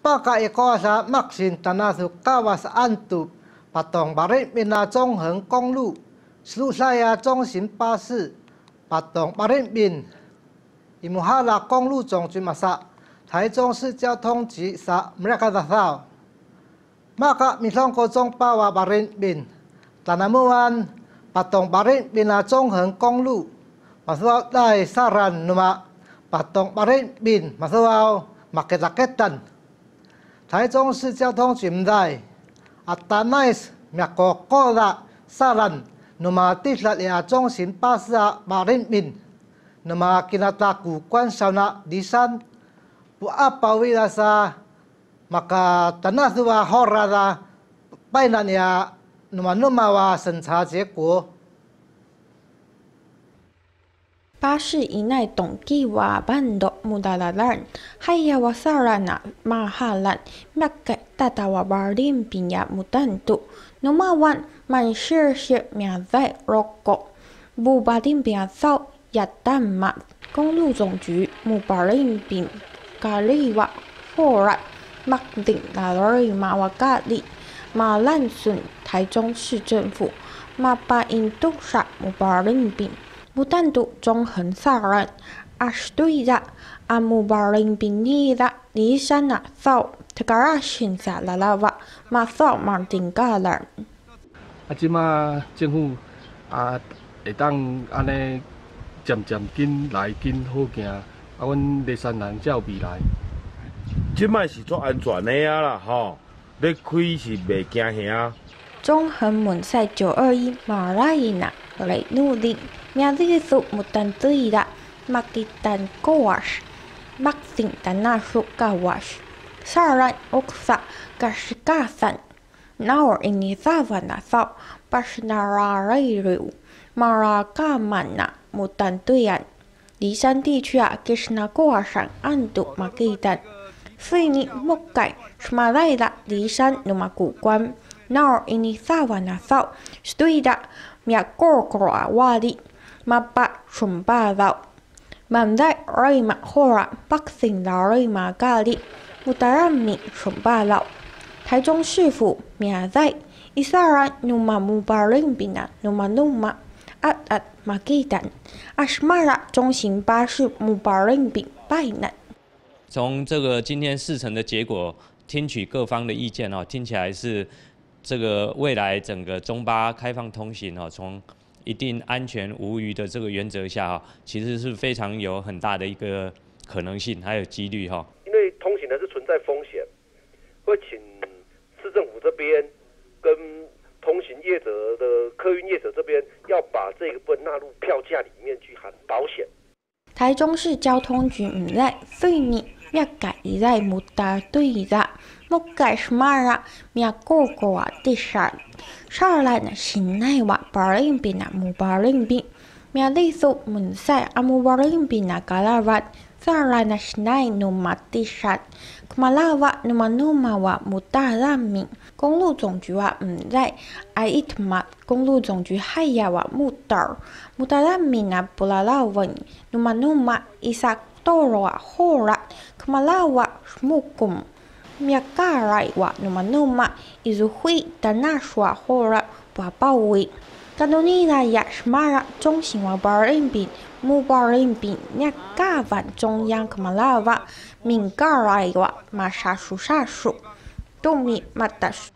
Paka ikosa maksin tanasu kawas antu patong barit mina 中横公路苏塞亚中型巴士patong barit bin imuhala 公路总局masa 台中市交通局sa mereka tahu maka misong kosong pawa barit bin tanamuan patong barit mina 中横公路 masuk dari saran numa patong barit bin masuk maketaketan 台中市交通局在 Atanais Miakokoda Saran Numa Tislat ya 中型巴士barit bin Numa kinataku kwan sauna disan bu apa wirasa maka tanasua horada bainan ya numa wa 审查结果。 巴士以内动机wa bando mudalaran haya wasarana mahalan maka tatawa barin pinya mutantu numawan manshirshir miazai roko bu barin piazao yatamma 公路总局木barin bin kaliwa forat makding lalori mawakali malan sun 台中市政府 mapa induksa mu barin bin Mutantu 中横saran ashtuida amu baring binira di sana thau tegarashin sa lalawa ma thau martinggalan 即马政府会当安尼渐紧来紧好行，阮立山人才有未来。 即摆是足安全的啦，吼，要开是袂惊吓。 中横门赛921马拉伊纳雷努力。Mialisu mutantuira makitan kowash maksin tanasu kawash saran oksa kashikasan naor ini savana sa pashnarariru marakamana mutantuyan 离山地区Krishna kowashan antu makitan 所以你莫改什么来的离山那么古关 naor ini savana sa stuida miakorkora wali mapa sumbadao mandai rima hora baksin la rima gali mutarami sumbadao 台中市府免在 isaran numa mubarin bina numa numa at makitan ashmara 中型巴士 mubarin bin bainan 从这个今天试乘的结果听取各方的意见听起来是这个未来整个中巴开放通行从 一定安全无虞的这个原则下其实是非常有很大的一个可能性还有几率因为通行的是存在风险，会请市政府这边跟通行业者的客运业者这边要把这个部分纳入票价里面去含保险。 台中市交通局唔在对你要改在木达对的。 Mukai semara miakoko tisar sarlan sinai wa baring bina mu baring bin mialisu munsai amu baring bina kalarat sarlan sinai numa tisar kumalawa numa wa mutarami 公路总局在 aitmat 公路总局haya wa mutar mutarami na bulalawan numa isak toro wa hora kumalawa smukum Miakarai wa numa izuhui tanashwa hora papawi kanonira ya shmara 中型wa barin bin mu barin bin nyakavan 中央 kamalawa mingarai wa masashu sashu tumi matas